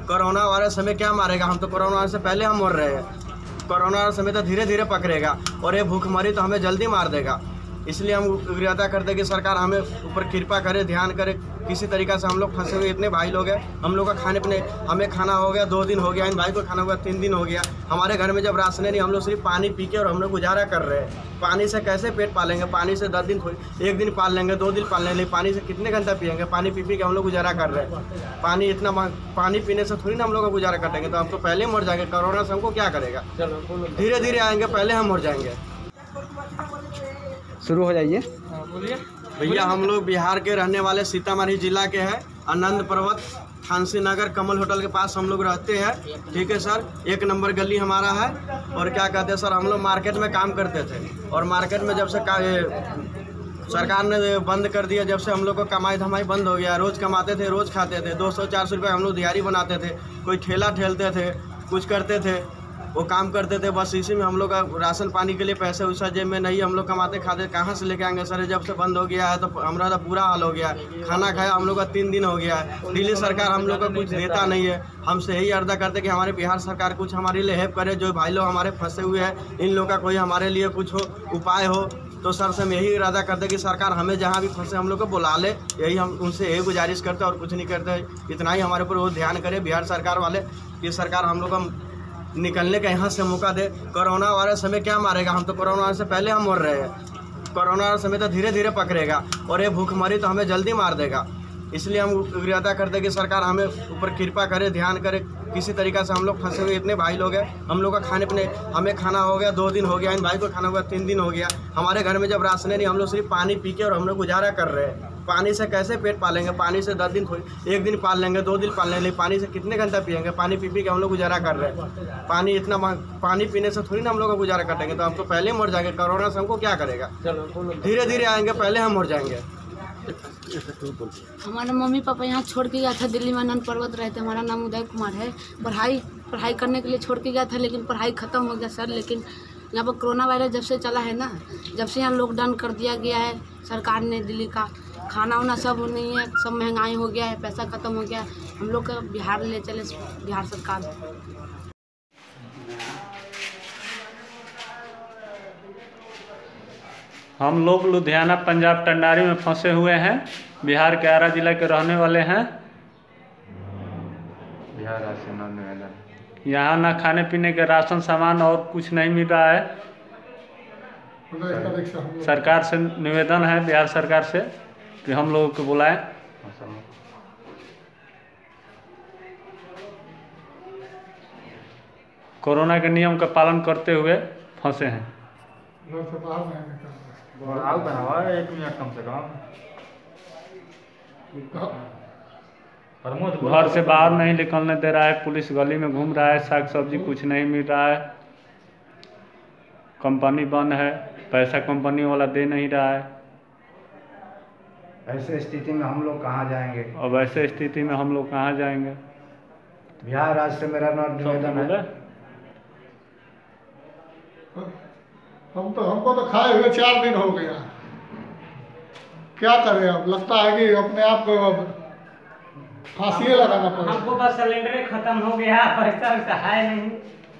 Corona virus हमें क्या मारेगा, हम तो कोरोना वायरस से पहले हम मर रहे हैं। कोरोना वायरस हमें तो धीरे धीरे पकड़ेगा और ये भूखमरी तो हमें जल्दी मार देगा। इसलिए हम विरोध करते कि सरकार हमें ऊपर कृपा करे, ध्यान करे। किसी तरीक़ा से हम लोग फंसे हुए इतने भाई लोग हैं, हम लोग का खाने पीने, हमें खाना हो गया 2 दिन हो गया, इन भाई को खाना हो गया 3 दिन हो गया। हमारे घर में जब राशन नहीं, हम लोग सिर्फ पानी पी के और हम लोग गुजारा कर रहे हैं। पानी से कैसे पेट पालेंगे? पानी से 10 दिन थोड़ी, 1 दिन पाल लेंगे, 2 दिन पाल लेंगे, पानी से कितने घंटा पिएंगे? पानी पी के हम लोग गुजारा कर रहे हैं। पानी इतना पानी पीने से थोड़ी ना हम लोग का गुजारा कटेंगे, तो हम तो पहले मर जाएंगे। कोरोना से हमको क्या करेगा? धीरे धीरे आएंगे, पहले हम मर जाएंगे। शुरू हो जाइए। बोलिए भैया, हम लोग बिहार के रहने वाले, सीतामढ़ी जिला के हैं। आनंद पर्वत फांसी नगर कमल होटल के पास हम लोग रहते हैं। ठीक है सर, 1 नंबर गली हमारा है। और क्या कहते हैं सर, हम लोग मार्केट में काम करते थे और मार्केट में जब से सरकार ने बंद कर दिया, जब से हम लोग को कमाई धमाई बंद हो गया। रोज़ कमाते थे, रोज़ खाते थे। 200-400 रुपये हम लोग दिहाड़ी बनाते थे। कोई ठेला ठेलते थे, कुछ करते थे, वो काम करते थे। बस इसी में हम लोग का राशन पानी के लिए पैसे वैसा जेब में नहीं, हम लोग कमाते खाते कहाँ से लेके आएंगे सर? जब से बंद हो गया है तो हमारा तो बुरा हाल हो गया है। खाना खाया हम लोग का 3 दिन हो गया है। दिल्ली सरकार हम लोग का कुछ देता नहीं है। हमसे यही अर्दा करते कि हमारे बिहार सरकार कुछ हमारे लिए हेल्प करे। जो भाई लोग हमारे फंसे हुए हैं, इन लोग का कोई हमारे लिए कुछ हो, उपाय हो। तो सर से हम यही इरादा करते कि सरकार हमें जहाँ भी फंसे हम लोग को बुला ले। यही हम उनसे यही गुजारिश करते और कुछ नहीं करते। इतना ही हमारे ऊपर वो ध्यान करे बिहार सरकार वाले कि सरकार हम लोग का निकलने का यहाँ से मौका दे। कोरोना वायरस हमें क्या मारेगा, हम तो कोरोना वायरस से पहले हम मर रहे हैं। कोरोना वायरस हमें तो धीरे धीरे पकड़ेगा और ये भूखमरी तो हमें जल्दी मार देगा। इसलिए हम विरोध करते कि सरकार हमें ऊपर कृपा करे, ध्यान करे। किसी तरीक़ा से हम लोग फंसे हुए इतने भाई लोग हैं, हम लोग का खाने पीने, हमें खाना हो गया 2 दिन हो गया, इन भाई को खाना हो गया 3 दिन हो गया। हमारे घर में जब राशन नहीं, हम लोग सिर्फ पानी पी के और हम लोग गुजारा कर रहे हैं। पानी से कैसे पेट पालेंगे? पानी से 10 दिन थोड़ी, 1 दिन पाल लेंगे, 2 दिन पाल लेंगे, पानी से कितने घंटा पिएंगे? पानी पी के हम लोग गुजारा कर रहे हैं। पानी इतना पानी पीने से थोड़ी ना हम लोग का गुजारा कटेंगे, तो हम तो पहले मर जाएंगे। कोरोना से हमको क्या करेगा? धीरे धीरे आएंगे, पहले हम मर जाएंगे। हमारे मम्मी पापा यहाँ छोड़ के गया था, दिल्ली में आनंद पर्वत रहते। हमारा नाम उदय कुमार है। पढ़ाई करने के लिए छोड़ के गया था, लेकिन पढ़ाई ख़त्म हो गया सर। लेकिन यहाँ पर कोरोना वायरस जब से चला है ना, जब से यहाँ लॉकडाउन कर दिया गया है सरकार ने, दिल्ली का खाना वाना सब नहीं है, सब महंगाई हो गया है, पैसा ख़त्म हो गया है। हम लोग का बिहार ले चले, बिहार सरकार। हम लोग लुधियाना पंजाब टंडारी में फंसे हुए हैं। बिहार के आरा जिला के रहने वाले हैं। यहाँ ना खाने पीने के राशन सामान और कुछ नहीं मिल रहा है। सरकार से निवेदन है, बिहार सरकार से, कि हम लोगों को बुलाएं। कोरोना के नियम का पालन करते हुए फंसे हैं। एक मिनट कम से कम। घर से बाहर नहीं निकलने दे रहा है, पुलिस गली में घूम रहा है, साग सब्जी कुछ नहीं मिल रहा है, कंपनी बंद है, पैसा कंपनी वाला दे नहीं रहा है। ऐसे स्थिति में हम लोग कहाँ जाएंगे? अब ऐसे स्थिति में हम लोग कहाँ जाएंगे? बिहार राज्य से मेरा निवेदन है। हमको तो खाए हुए 4 दिन हो गया। क्या करें अब? लगता है कि अपने आप को अब फांसी लगाना पड़ेगा। हमको बस सिलेंडर खत्म हो गया, पैसा वैसा है नहीं।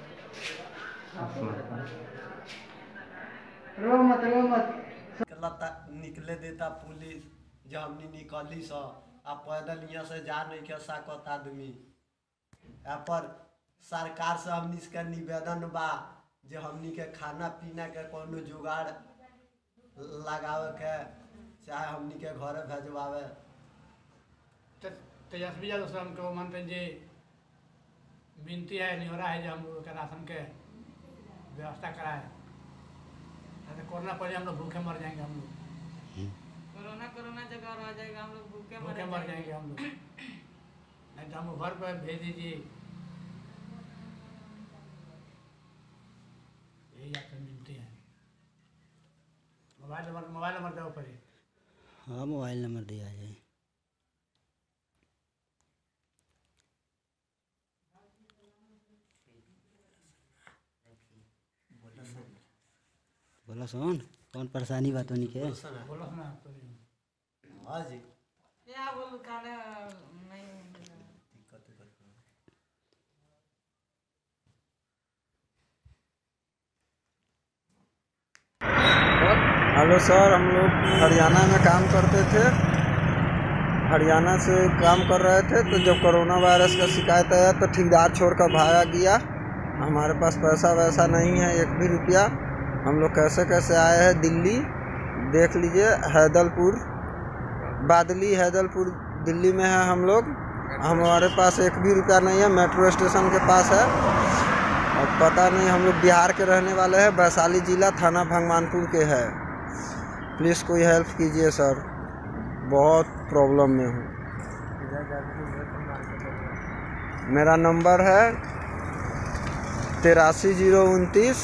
रो मत निकले देता पुलिस, जब हमने निकली सा। आप पैदल यहाँ से जा नहीं कर सकता आदमी। यहाँ पर सरकार से हमनी इसका निवेदन बा, जो हमनी के खाना पीना के कोनो जुगाड़ लगावे के, चाहे हमनी के घरे भेजवावे। तेजस्वी यादव से हमको मानते जी विनती है, निहोरा है जो हम लोग के राशन के व्यवस्था कराए। कोरोना पहले हम लोग भूखे मर जाएंगे। हम लोग कोरोना जगह रह जाएगा, हम लोग भूखे मर जाएंगे हम लोग। नहीं तो हमको घर पर भेज दीजिए, यही आपसे मिलती है। मोबाइल नंबर दो पड़े। हाँ, मोबाइल नंबर दिया जाए। बोलो सोन, कौन परेशानी बात होनी के? बोलो ना। हाँ जी, क्या बोलूं, खाना नहीं हेलो सर, हम लोग हरियाणा में काम करते थे। हरियाणा से काम कर रहे थे तो जब कोरोना वायरस का शिकायत आया तो ठेकेदार छोड़कर भागा गया। हमारे पास पैसा वैसा नहीं है, एक भी रुपया। हम लोग कैसे कैसे आए हैं दिल्ली। देख लीजिए, हैदलपुर, बादली हैदलपुर दिल्ली में है हम लोग। हमारे पास एक भी रुपया नहीं है, मेट्रो स्टेशन के पास है। और पता नहीं, हम लोग बिहार के रहने वाले हैं, वैशाली जिला, थाना भगवानपुर के हैं। प्लीज़ कोई हेल्प कीजिए सर, बहुत प्रॉब्लम में हूँ। मेरा नंबर है 83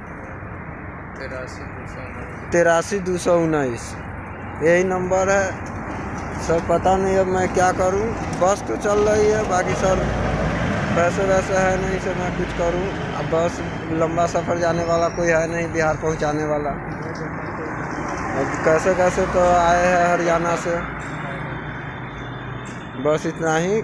219 यही नंबर है सर। पता नहीं अब मैं क्या करूं। बस तो चल रही है, बाकी सर पैसे वैसे है नहीं सर मैं कुछ करूं। अब बस लंबा सफ़र जाने वाला कोई है नहीं, बिहार पहुंचाने वाला। कैसे कैसे तो आए हैं हरियाणा से, बस इतना ही।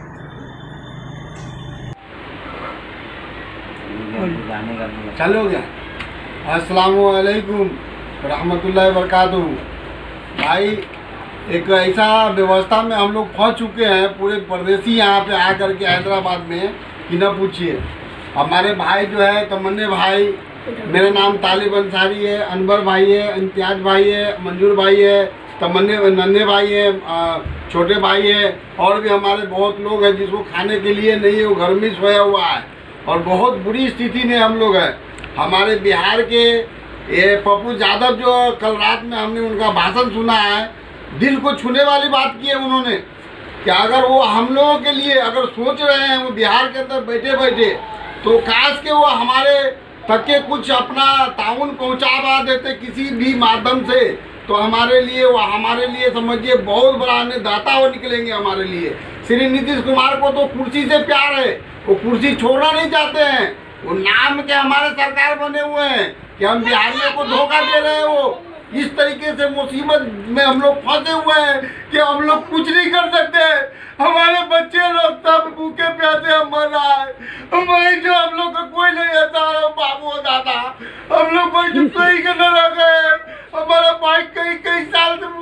चलो गया। अस्सलामुअलैकुम रहमतुल्लाहि वबरकातुहू। भाई एक ऐसा व्यवस्था में हम लोग फंस चुके हैं, पूरे परदेसी यहाँ पे आकर के हैदराबाद में, कि न पूछिए। हमारे भाई जो है तमन्ने भाई, मेरा नाम तालिब अंसारी है, अनवर भाई है, इम्तियाज भाई है, मंजूर भाई है, तमन्ने नन्हे भाई है, छोटे भाई है, और भी हमारे बहुत लोग हैं जिसको खाने के लिए नहीं है, वो घर में सोया हुआ है और बहुत बुरी स्थिति में हम लोग हैं। हमारे बिहार के ये पप्पू यादव जो कल रात में हमने उनका भाषण सुना है, दिल को छूने वाली बात की है उन्होंने, कि अगर वो हम लोगों के लिए अगर सोच रहे हैं वो बिहार के अंदर बैठे बैठे, तो काश के वो हमारे तक के कुछ अपना ताउन पहुंचा देते किसी भी माध्यम से, तो हमारे लिए समझिए बहुत बड़ा अन्नदाता वो निकलेंगे हमारे लिए। श्री नीतीश कुमार को तो कुर्सी से प्यार है, वो कुर्सी छोड़ना नहीं चाहते हैं। वो नाम के हमारे सरकार बने हुए हैं कि हम बिहारियों को धोखा दे रहे हैं। वो इस तरीके से मुसीबत में हम लोग फंसे हुए हैं कि हम लोग कुछ नहीं कर सकते। हमारे बच्चे लोग सब भूखे प्यासे मर रहा है। वही जो हम लोग का कोई नहीं आता है, बाबू दादा, हम लोग कोई जो कहीं के न रह गए। हमारा भाई कई साल से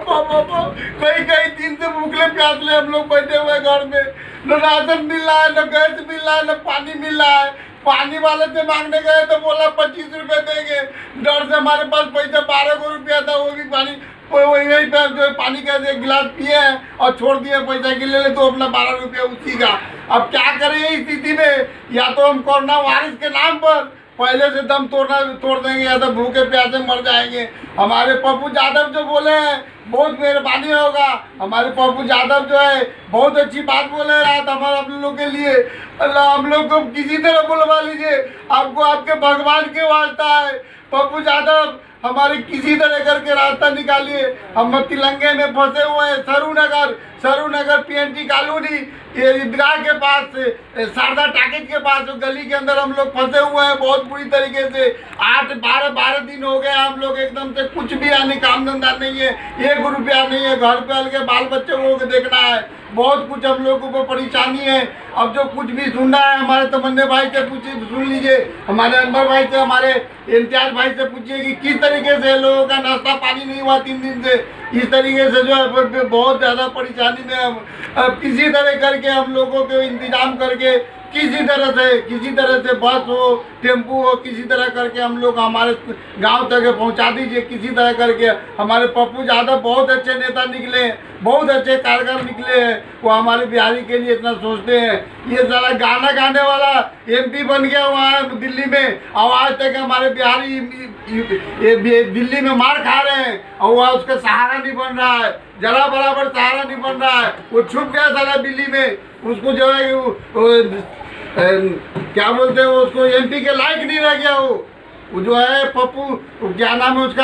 कई दिन से भूखले प्यासले हम लोग बैठे हुए घर में। न राशन मिल रहा है, न गैस मिल रहा है, न पानी मिल रहा है। पानी वाले से मांगने गए तो बोला 25 रुपए देंगे। डर से हमारे पास पैसा 12 रुपया था, वो भी पानी वही पे जो पानी का एक गिलास पिए हैं और छोड़ दिए पैसा के ले तो अपना 12 रुपया उसी का। अब क्या करें इस स्थिति में? या तो हम कोरोना वायरस के नाम पर पहले से दम तोड़ देंगे, या तो भूखे प्यासे मर जाएंगे। हमारे पप्पू यादव जो बोले हैं बहुत मेहरबानी होगा। हमारे पप्पू यादव जो है बहुत अच्छी बात बोले रहा था हमारे आप लोगों के लिए। अल्लाह हम लोग को किसी तरह बुलवा लीजिए, आपको आपके भगवान के वास्ता है। पप्पू यादव हमारे किसी तरह करके रास्ता निकालिए। हम तिलंगे में फंसे हुए हैं। सरूनगर PNT कॉलोनी, ये ईदगाह के पास, शारदा टाकिज के पास गली के अंदर हम लोग फंसे हुए हैं बहुत बुरी तरीके से। 8-12 दिन हो गए हम लोग एकदम से कुछ भी आने काम धंधा नहीं है, 1 रुपया नहीं है, घर पे हल्के बाल बच्चे को देखना है, बहुत कुछ हम लोगों को परेशानी है। अब जो कुछ भी सुनना है हमारे तमन्ने भाई से सुन लीजिए, हमारे अनवर भाई से, हमारे इम्तियाज भाई से पूछिए कि किस तरीके से लोगों का नाश्ता पानी नहीं हुआ 3 दिन से। इस तरीके से जो है बहुत ज़्यादा परेशानी में अब किसी तरह करके हम लोगों को इंतजाम करके किसी तरह से बस हो, टेम्पू हो, किसी तरह करके हम लोग हमारे गांव तक पहुंचा दीजिए किसी तरह करके। हमारे पप्पू यादव बहुत अच्छे नेता निकले हैं, बहुत अच्छे कार्यकर निकले हैं, वो हमारे बिहारी के लिए इतना सोचते हैं। ये सारा गाना गाने वाला MP बन गया वहाँ है दिल्ली में, और आज तक हमारे बिहारी दिल्ली में मार खा रहे हैं और वह उसका सहारा नहीं बन रहा है, जरा बराबर सहारा नहीं बन रहा है। वो छुप गया सारा दिल्ली में, उसको जो है क्या बोलते हैं उसको MP के लायक नहीं रह गया। वो जो है पप्पू, क्या नाम है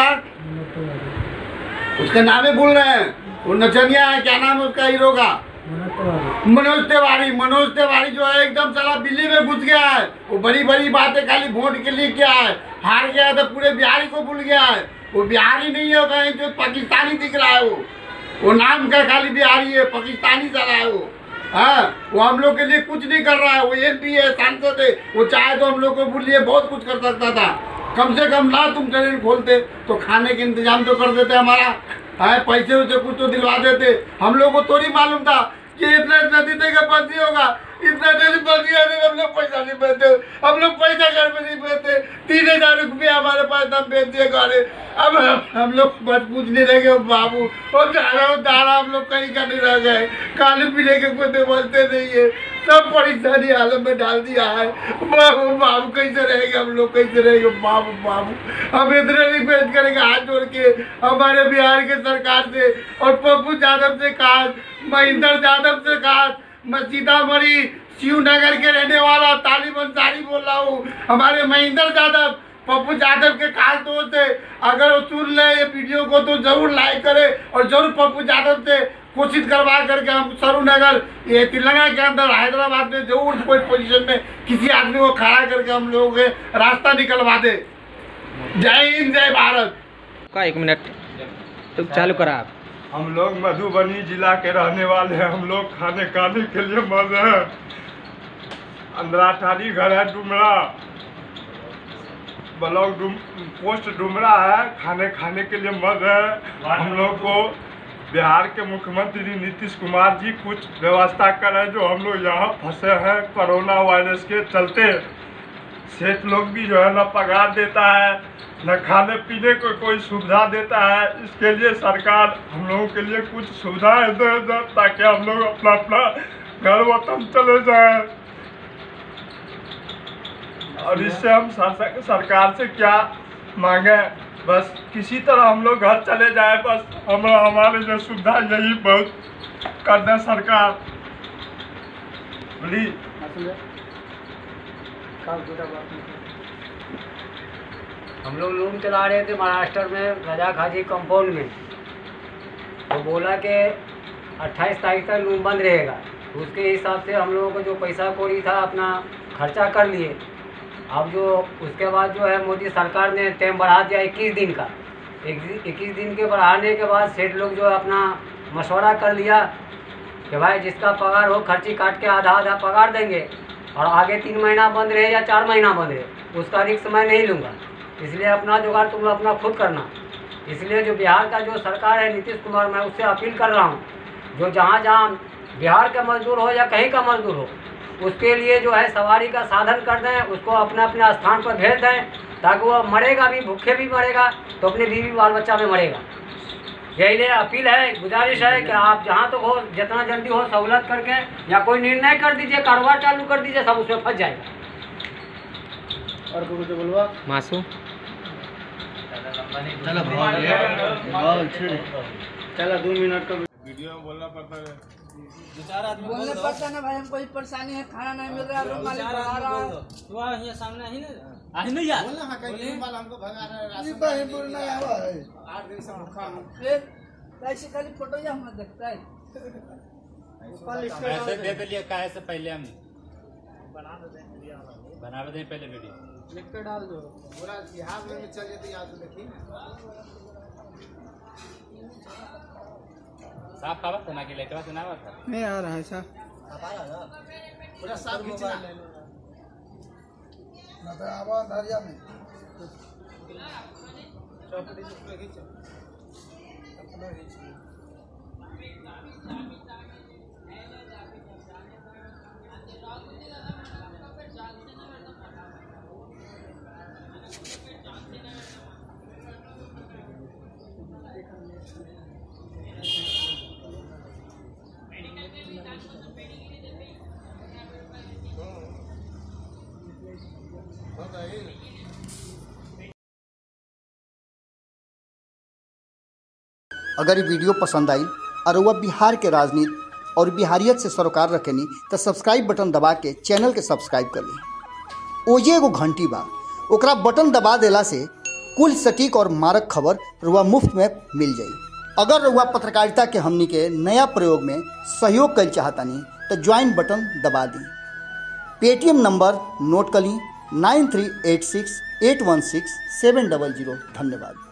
उसका नाम ही भूल रहे हैं, वो नचनिया है, क्या नाम है उसका हीरो का, मनोज तिवारी जो है एकदम साला दिल्ली में घुस गया है। वो बड़ी बातें खाली वोट के लिए क्या है, हार गया तो पूरे बिहारी को भूल गया है। वो बिहारी नहीं है, कहीं जो पाकिस्तानी दिख रहा है, वो नाम का खाली बिहारी है, पाकिस्तानी साला है वो। हाँ, वो हम लोग के लिए कुछ नहीं कर रहा है। वो MP है, सांसद है, वो चाहे तो हम लोग को बोलिए बहुत कुछ कर सकता था। कम से कम ना तुम ट्रेन खोलते तो खाने के इंतजाम तो कर देते हमारा, है पैसे उसे कुछ तो दिलवा देते। हम लोग को थोड़ी मालूम था कि इतना दीते का पास नहीं होगा, इतना देर हम लोग पैसा नहीं देते, हम लोग पैसा घर में नहीं देते। 3000 रुपया हमारे पास हम बेच दिए गाड़े। अब हम लोग बस पूछने लगे बाबू और दाना हम लोग कहीं का नहीं रह गए, खाने पीने के कोई व्यवस्था नहीं है, सब परेशानी हालत में डाल दिया है। बाबू कैसे रहेंगे हम लोग, कैसे रहेंगे बाबू हम इतने रिक्वेस्ट करेंगे हाथ जोड़ के हमारे बिहार के सरकार से और पप्पू यादव से कहा, महेंद्र यादव से कहा, मैं सीतामढ़ी शिवनगर के रहने वाला तालिब अंसारी बोल रहा हूँ। हमारे महेंद्र यादव पप्पू यादव के खास दोस्त है, अगर वो सुन ले ये वीडियो को तो जरूर लाइक करे और जरूर पप्पू यादव से कोशिश करवा करके हम सरूनगर ये तेलंगाना के अंदर हैदराबाद में जरूर कोई पोजीशन में किसी आदमी को खड़ा करके हम लोगों के रास्ता निकलवा दे। जय हिंद जय भारत। का 1 मिनट तो चालू करा आप। हम लोग मधुबनी जिला के रहने वाले हैं, हम लोग खाने के लिए मर रहे हैं। अंदराठारी घर है डुमरा, ब्लॉक पोस्ट डुमरा है, खाने के लिए मर रहे हैं। हम लोग को बिहार के मुख्यमंत्री नीतीश कुमार जी कुछ व्यवस्था करें, जो हम लोग यहाँ फंसे हैं कोरोना वायरस के चलते। सेठ लोग भी जो है ना पगार देता है, न खाने पीने को कोई सुविधा देता है। इसके लिए सरकार हम लोगों के लिए कुछ सुविधाएं दे ताकि हम लोग अपना अपना घर वतन चले जाएं। और इससे हम सरकार से क्या मांगे, बस किसी तरह हम लोग घर चले जाए, बस हमारे जो सुविधा यही बहुत कर दें सरकार। बोली हम लोग रूम चला रहे थे महाराष्ट्र में रजा खाजी कंपाउंड में, तो बोला कि 28 तारीख तक रूम बंद रहेगा। उसके हिसाब से हम लोगों को जो पैसा कौड़ी था अपना खर्चा कर लिए। अब जो उसके बाद जो है मोदी सरकार ने टाइम बढ़ा दिया 21 दिन का। 21 दिन के बढ़ाने के बाद सेठ लोग जो अपना मशवरा कर लिया कि भाई जिसका पगार हो खर्ची काट के आधा आधा पगार देंगे और आगे 3 महीना बंद रहे या 4 महीना बंद रहे उसका रिस्क मैं नहीं लूँगा, इसलिए अपना जुगाड़ तुम अपना खुद करना। इसलिए जो बिहार का जो सरकार है नीतीश कुमार, मैं उससे अपील कर रहा हूँ, जो जहाँ जहाँ बिहार का मजदूर हो या कहीं का मजदूर हो उसके लिए जो है सवारी का साधन कर दें, उसको अपने अपने स्थान पर भेज दें, ताकि वो मरेगा भी, भूखे भी मरेगा तो अपने बीवी बाल बच्चा में मरेगा। यही लिए अपील है, गुजारिश है कि आप जहाँ तक हो जितना जल्दी हो सहूलत करके या कोई निर्णय कर दीजिए, कारोबार चालू कर दीजिए, सब उसमें फंस जाएगा। और कुछ बोलवा मासू चलो 2 मिनट का वीडियो में बोलना पड़ता है, बोलने पड़ता ना भाई, हमको पार्शानी है, खाना नहीं मिल रहा, रूम मालिक भगा रहा है। वहाँ यहाँ सामने ही नहीं यार हमको भगा रहा है, 8 दिन से भूखा हूँ। फिर कैसे खाली फोटो या हम देखता है पैसे दे दिए काहे से पहले हमने बना दें पहले वीडियो लिख के डाल दो। पूरा बिहार में चल जाते यहाँ से देखिए साफ खावा था ना कि लेटवा से ना था नहीं आ रहा है साहब, पूरा साफ खींचना ना तो आवाज दरिया में चौपड़ी पे खींचो अपना खींचिए। अगर ये वीडियो पसंद आई और वह बिहार के राजनीति और बिहारियत से सरोकार रखेनी तो सब्सक्राइब बटन दबा के चैनल के सब्सक्राइब कर ली। ओजे एगो घंटी बा, ओकरा बटन दबा देला से कुल सटीक और मारक खबर रुआ मुफ्त में मिल जाई। अगर रुआ पत्रकारिता के हमनी के नया प्रयोग में सहयोग कर चाहतानी तो ज्वाइन बटन दबा दी। पेटीएम नंबर नोट कर ली 9386816700। धन्यवाद।